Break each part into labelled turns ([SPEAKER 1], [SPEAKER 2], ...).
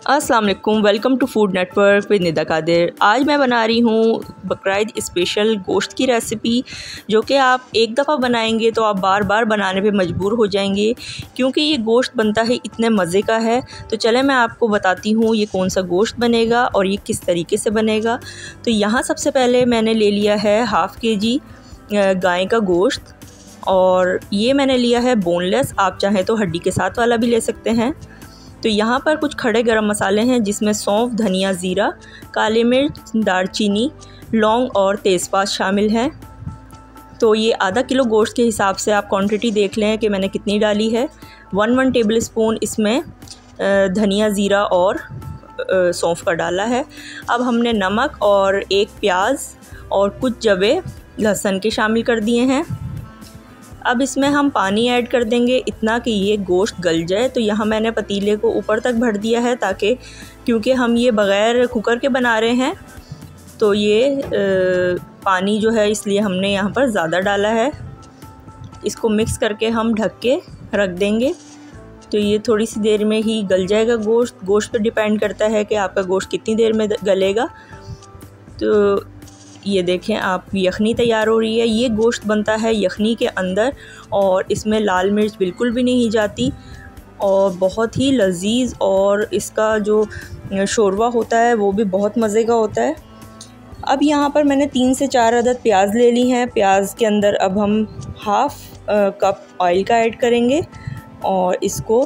[SPEAKER 1] अस्सलाम वालेकुम, welcome to food network with Nida Qadir. आज मैं बना रही हूँ बकरीद स्पेशल गोश्त की रेसिपी, जो कि आप एक दफ़ा बनाएंगे तो आप बार बार बनाने पे मजबूर हो जाएंगे, क्योंकि ये गोश्त बनता है इतने मज़े का है। तो चले मैं आपको बताती हूँ ये कौन सा गोश्त बनेगा और ये किस तरीके से बनेगा। तो यहाँ सबसे पहले मैंने ले लिया है हाफ़ kg गाय का गोश्त, और ये मैंने लिया है बोनलेस, आप चाहें तो हड्डी के साथ वाला भी ले सकते हैं। तो यहाँ पर कुछ खड़े गरम मसाले हैं, जिसमें सौंफ, धनिया, ज़ीरा, काली मिर्च, दालचीनी, लौंग और तेज़पात शामिल हैं। तो ये आधा किलो गोश्त के हिसाब से आप क्वांटिटी देख लें कि मैंने कितनी डाली है। 1 टेबल स्पून इसमें धनिया, ज़ीरा और सौंफ का डाला है। अब हमने नमक और एक प्याज और कुछ जवे लहसुन के शामिल कर दिए हैं। अब इसमें हम पानी ऐड कर देंगे इतना कि ये गोश्त गल जाए। तो यहाँ मैंने पतीले को ऊपर तक भर दिया है, ताकि क्योंकि हम ये बग़ैर कुकर के बना रहे हैं, तो ये पानी जो है इसलिए हमने यहाँ पर ज़्यादा डाला है। इसको मिक्स करके हम ढक के रख देंगे। तो ये थोड़ी सी देर में ही गल जाएगा गोश्त। गोश्त पर डिपेंड करता है कि आपका गोश्त कितनी देर में गलेगा। तो ये देखें आप, यखनी तैयार हो रही है। ये गोश्त बनता है यखनी के अंदर, और इसमें लाल मिर्च बिल्कुल भी नहीं जाती, और बहुत ही लजीज, और इसका जो शोरवा होता है वो भी बहुत मज़े का होता है। अब यहाँ पर मैंने 3 से 4 अदद प्याज ले ली हैं। प्याज के अंदर अब हम हाफ़ कप ऑयल का ऐड करेंगे, और इसको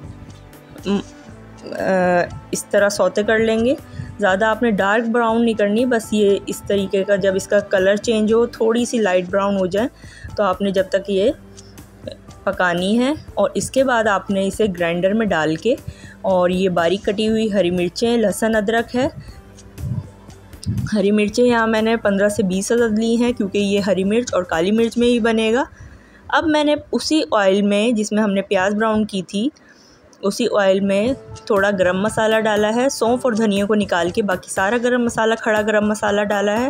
[SPEAKER 1] इस तरह सौते कर लेंगे। ज़्यादा आपने डार्क ब्राउन नहीं करनी, बस ये इस तरीके का, जब इसका कलर चेंज हो, थोड़ी सी लाइट ब्राउन हो जाए, तो आपने जब तक ये पकानी है। और इसके बाद आपने इसे ग्राइंडर में डाल के, और ये बारीक कटी हुई हरी मिर्चें, लहसुन, अदरक है। हरी मिर्चें यहाँ मैंने 15 से 20 अदद ली हैं, क्योंकि ये हरी मिर्च और काली मिर्च में ही बनेगा। अब मैंने उसी ऑयल में जिसमें हमने प्याज ब्राउन की थी, उसी ऑयल में थोड़ा गरम मसाला डाला है। सौंफ और धनिया को निकाल के बाकी सारा गरम मसाला, खड़ा गरम मसाला डाला है,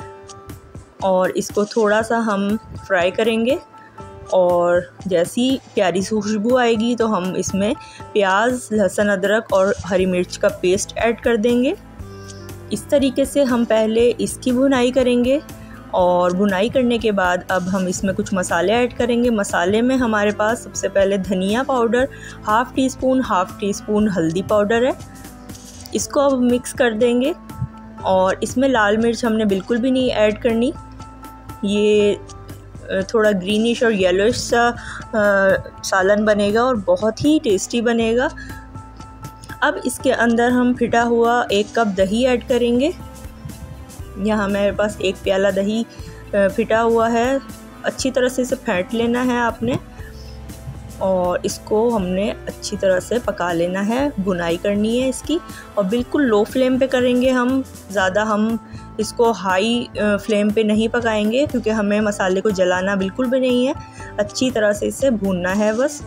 [SPEAKER 1] और इसको थोड़ा सा हम फ्राई करेंगे। और जैसी प्यारी सी खुशबू आएगी तो हम इसमें प्याज, लहसुन, अदरक और हरी मिर्च का पेस्ट ऐड कर देंगे। इस तरीके से हम पहले इसकी भुनाई करेंगे, और भुनाई करने के बाद अब हम इसमें कुछ मसाले ऐड करेंगे। मसाले में हमारे पास सबसे पहले धनिया पाउडर हाफ़ टी स्पून हल्दी पाउडर है। इसको अब मिक्स कर देंगे, और इसमें लाल मिर्च हमने बिल्कुल भी नहीं ऐड करनी। ये थोड़ा ग्रीनिश और येलोइश सा सालन बनेगा, और बहुत ही टेस्टी बनेगा। अब इसके अंदर हम फिटा हुआ 1 कप दही ऐड करेंगे। यहाँ मेरे पास 1 प्याला दही फिटा हुआ है। अच्छी तरह से इसे फेंट लेना है आपने, और इसको हमने अच्छी तरह से पका लेना है। भुनाई करनी है इसकी, और बिल्कुल लो फ्लेम पे करेंगे हम। ज़्यादा हम इसको हाई फ्लेम पे नहीं पकाएंगे, क्योंकि हमें मसाले को जलाना बिल्कुल भी नहीं है। अच्छी तरह से इसे भूनना है बस।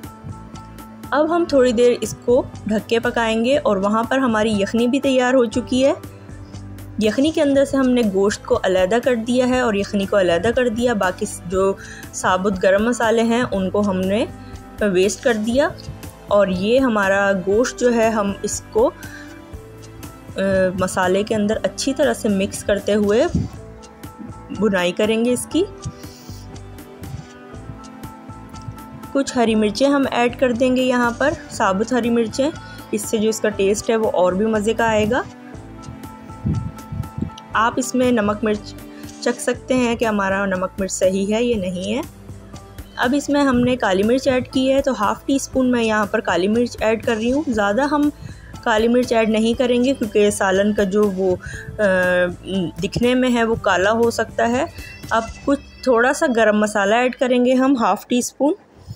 [SPEAKER 1] अब हम थोड़ी देर इसको ढक के पकाएंगे, और वहाँ पर हमारी यखनी भी तैयार हो चुकी है। यखनी के अंदर से हमने गोश्त को अलहदा कर दिया है, और यखनी को अलहदा कर दिया। बाकी जो साबुत गरम मसाले हैं उनको हमने वेस्ट कर दिया। और ये हमारा गोश्त जो है, हम इसको मसाले के अंदर अच्छी तरह से मिक्स करते हुए भुनाई करेंगे इसकी। कुछ हरी मिर्चें हम ऐड कर देंगे यहाँ पर, साबुत हरी मिर्चें। इससे जो इसका टेस्ट है वो और भी मज़े का आएगा। आप इसमें नमक मिर्च चख सकते हैं कि हमारा नमक मिर्च सही है या नहीं है। अब इसमें हमने काली मिर्च ऐड की है, तो हाफ़ टी स्पून मैं यहाँ पर काली मिर्च ऐड कर रही हूँ। ज़्यादा हम काली मिर्च ऐड नहीं करेंगे, क्योंकि सालन का जो वो दिखने में है वो काला हो सकता है। अब कुछ थोड़ा सा गरम मसाला ऐड करेंगे हम, हाफ़ टी स्पून।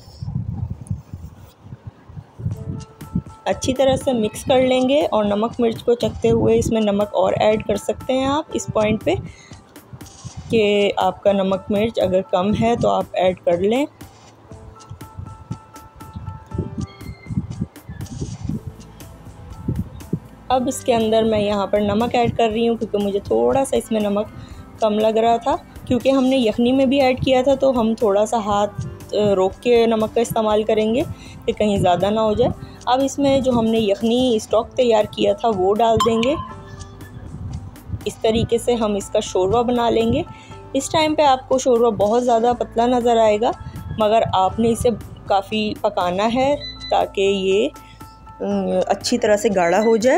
[SPEAKER 1] अच्छी तरह से मिक्स कर लेंगे, और नमक मिर्च को चखते हुए इसमें नमक और ऐड कर सकते हैं आप इस पॉइंट पे, कि आपका नमक मिर्च अगर कम है तो आप ऐड कर लें। अब इसके अंदर मैं यहाँ पर नमक ऐड कर रही हूँ, क्योंकि मुझे थोड़ा सा इसमें नमक कम लग रहा था। क्योंकि हमने यखनी में भी ऐड किया था, तो हम थोड़ा सा हाथ रोक के नमक का इस्तेमाल करेंगे। कि कहीं ज़्यादा ना हो जाए। अब इसमें जो हमने यखनी स्टॉक तैयार किया था वो डाल देंगे। इस तरीके से हम इसका शोरबा बना लेंगे। इस टाइम पे आपको शोरबा बहुत ज़्यादा पतला नज़र आएगा, मगर आपने इसे काफ़ी पकाना है ताकि ये अच्छी तरह से गाढ़ा हो जाए।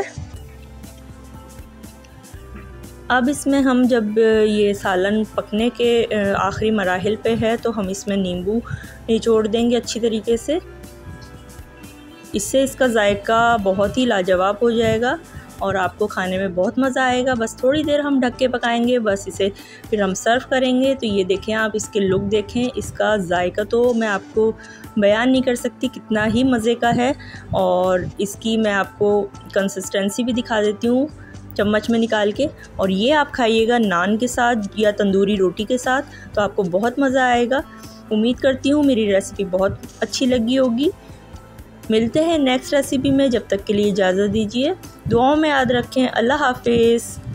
[SPEAKER 1] अब इसमें हम जब ये सालन पकने के आखिरी मराहिल पे है तो हम इसमें नींबू निचोड़ देंगे अच्छी तरीके से। इससे इसका जायका बहुत ही लाजवाब हो जाएगा और आपको खाने में बहुत मज़ा आएगा। बस थोड़ी देर हम ढक के पकाएंगे, बस इसे फिर हम सर्व करेंगे। तो ये देखें, आप इसके लुक देखें, इसका जायका तो मैं आपको बयान नहीं कर सकती कितना ही मज़े का है। और इसकी मैं आपको कंसिस्टेंसी भी दिखा देती हूँ चम्मच में निकाल के। और ये आप खाइएगा नान के साथ या तंदूरी रोटी के साथ, तो आपको बहुत मज़ा आएगा। उम्मीद करती हूँ मेरी रेसिपी बहुत अच्छी लगी होगी। मिलते हैं नेक्स्ट रेसिपी में, जब तक के लिए इजाज़त दीजिए। दुआओं में याद रखें। अल्लाह हाफिज़।